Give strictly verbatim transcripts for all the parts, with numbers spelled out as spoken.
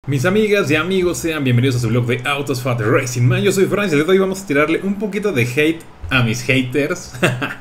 Mis amigas y amigos, sean bienvenidos a su blog de Autos Fat Racing Man. Yo soy Francis y hoy vamos a tirarle un poquito de hate a mis haters.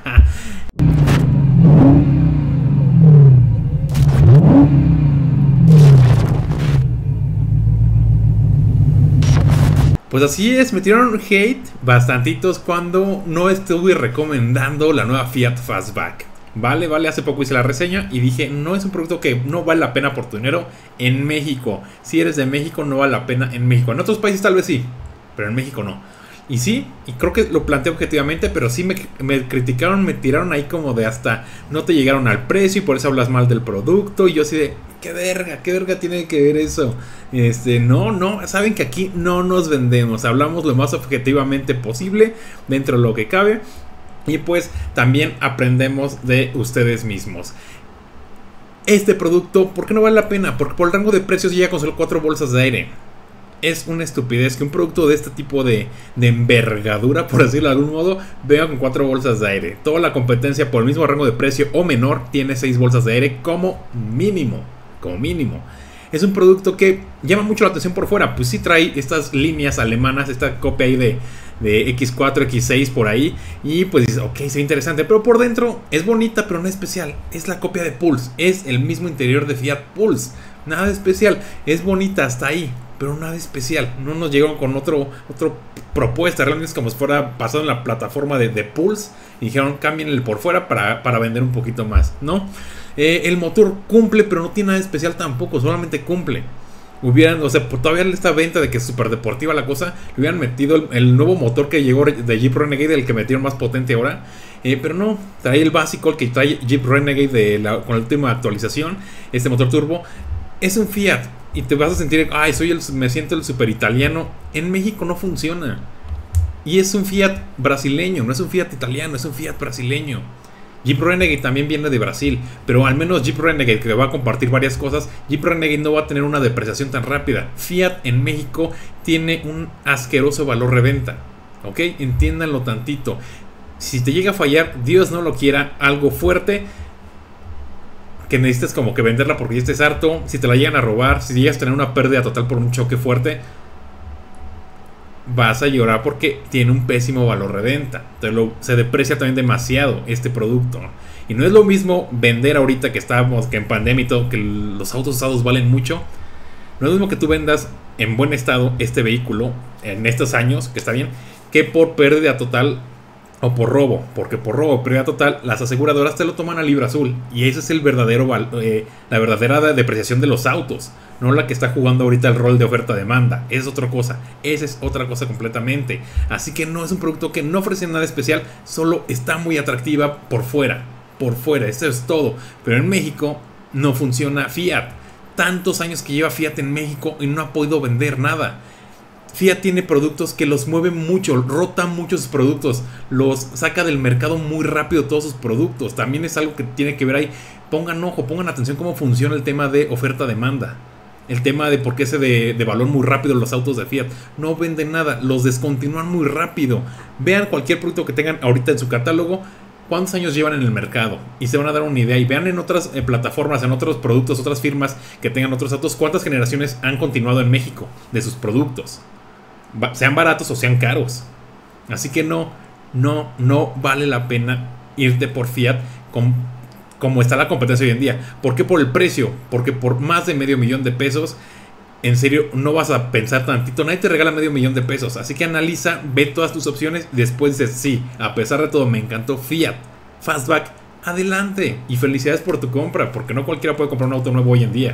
Pues así es, me tiraron hate bastantitos cuando no estuve recomendando la nueva Fiat Fastback. Vale, vale, hace poco hice la reseña y dije, no es un producto que no vale la pena por tu dinero en México. Si eres de México, no vale la pena en México. En otros países tal vez sí, pero en México no. Y sí, y creo que lo planteé objetivamente, pero sí me, me criticaron, me tiraron ahí como de hasta no te llegaron al precio y por eso hablas mal del producto. Y yo así de, qué verga, qué verga tiene que ver eso. Este, no, no, saben que aquí no nos vendemos, hablamos lo más objetivamente posible dentro de lo que cabe. Y pues también aprendemos de ustedes mismos. Este producto, ¿por qué no vale la pena? Porque por el rango de precios llega con solo cuatro bolsas de aire. Es una estupidez que un producto de este tipo de, de envergadura, por decirlo de algún modo, venga con cuatro bolsas de aire. Toda la competencia por el mismo rango de precio o menor tiene seis bolsas de aire como mínimo. Como mínimo. Es un producto que llama mucho la atención por fuera. Pues sí trae estas líneas alemanas, esta copia ahí de, de equis cuatro, equis seis por ahí. Y pues dices, ok, es interesante. Pero por dentro es bonita, pero no es especial. Es la copia de Pulse. Es el mismo interior de Fiat Pulse. Nada de especial. Es bonita hasta ahí, pero nada especial. No nos llegaron con otro, otro propuesta. Realmente es como si fuera pasado en la plataforma de, de Pulse y dijeron, cámbienle por fuera para, para vender un poquito más, ¿no? Eh, el motor cumple, pero no tiene nada especial tampoco, solamente cumple. Hubieran, o sea, todavía esta venta de que es súper deportiva la cosa, le hubieran metido el, el nuevo motor que llegó de Jeep Renegade, el que metieron más potente ahora. Eh, pero no, trae el básico, el que trae Jeep Renegade de la, con la última actualización, este motor turbo. Es un Fiat y te vas a sentir, ay, soy el, me siento el super italiano. En México no funciona. Y es un Fiat brasileño, no es un Fiat italiano, es un Fiat brasileño. Jeep Renegade también viene de Brasil, pero al menos Jeep Renegade, que va a compartir varias cosas, Jeep Renegade no va a tener una depreciación tan rápida. Fiat en México tiene un asqueroso valor reventa, ¿ok? Entiéndanlo tantito. Si te llega a fallar, Dios no lo quiera, algo fuerte, que necesites como que venderla porque ya estés harto, si te la llegan a robar, si llegas a tener una pérdida total por un choque fuerte, vas a llorar porque tiene un pésimo valor de venta. Entonces lo, se deprecia también demasiado este producto. Y no es lo mismo vender ahorita que estamos que en pandemia y todo, que los autos usados valen mucho. No es lo mismo que tú vendas en buen estado este vehículo en estos años, que está bien, que por pérdida total o por robo. Porque por robo o pérdida total las aseguradoras te lo toman a libra azul. Y ese es el verdadero eh, la verdadera depreciación de los autos, no la que está jugando ahorita el rol de oferta-demanda. Es otra cosa, esa es otra cosa completamente. Así que no es un producto que no ofrece nada especial, solo está muy atractiva por fuera. Por fuera, eso es todo. Pero en México no funciona Fiat. Tantos años que lleva Fiat en México y no ha podido vender nada. Fiat tiene productos que los mueven mucho, rota muchos sus productos, los saca del mercado muy rápido todos sus productos. También es algo que tiene que ver ahí. Pongan ojo, pongan atención cómo funciona el tema de oferta-demanda. El tema de por qué se de, de valor muy rápido los autos de Fiat. No venden nada, los descontinúan muy rápido. Vean cualquier producto que tengan ahorita en su catálogo, cuántos años llevan en el mercado, y se van a dar una idea. Y vean en otras eh, plataformas, en otros productos, otras firmas que tengan otros autos, cuántas generaciones han continuado en México de sus productos, sean baratos o sean caros. Así que no, no, no vale la pena irte por Fiat con, como está la competencia hoy en día. ¿Por qué por el precio? Porque por más de medio millón de pesos, en serio, no vas a pensar tantito. Nadie te regala medio millón de pesos. Así que analiza, ve todas tus opciones y después dices, sí, a pesar de todo me encantó Fiat Fastback, adelante. Y felicidades por tu compra, porque no cualquiera puede comprar un auto nuevo hoy en día.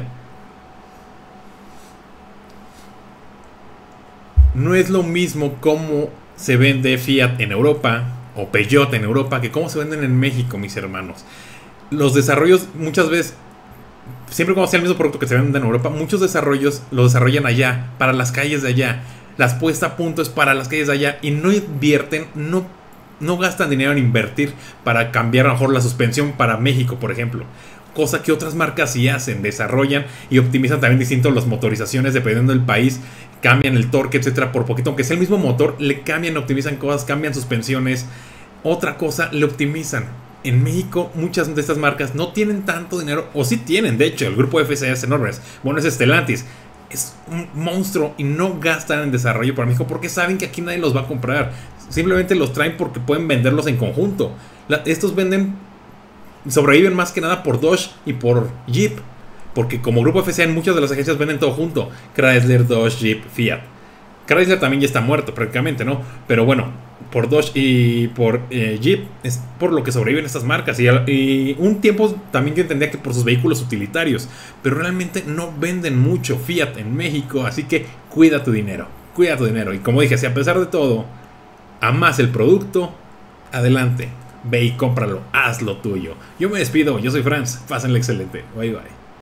No es lo mismo cómo se vende Fiat en Europa o Peugeot en Europa que cómo se venden en México, mis hermanos. Los desarrollos muchas veces, siempre cuando sea el mismo producto que se vende en Europa, muchos desarrollos los desarrollan allá, para las calles de allá. Las puesta a punto es para las calles de allá y no invierten, no, no gastan dinero en invertir para cambiar a lo mejor la suspensión para México, por ejemplo. Cosa que otras marcas sí hacen, desarrollan y optimizan también distinto las motorizaciones dependiendo del país, cambian el torque, etcétera, por poquito, aunque sea el mismo motor, le cambian, optimizan cosas, cambian suspensiones, otra cosa, le optimizan. En México muchas de estas marcas no tienen tanto dinero, o sí tienen, de hecho, el grupo F C A es enorme. Bueno, es Stellantis. es un monstruo y no gastan en desarrollo para México porque saben que aquí nadie los va a comprar. Simplemente los traen porque pueden venderlos en conjunto. La, estos venden, sobreviven más que nada por Dodge y por Jeep. Porque como Grupo F C A en muchas de las agencias venden todo junto. Chrysler, Dodge, Jeep, Fiat. Chrysler también ya está muerto prácticamente, ¿no? Pero bueno, por Dodge y por eh, Jeep es por lo que sobreviven estas marcas. Y, y un tiempo también yo entendía que por sus vehículos utilitarios. Pero realmente no venden mucho Fiat en México. Así que cuida tu dinero. Cuida tu dinero. Y como dije, si a pesar de todo amas el producto, adelante. Ve y cómpralo. Haz lo tuyo. Yo me despido. Yo soy Franz. Pásenle excelente. Bye bye.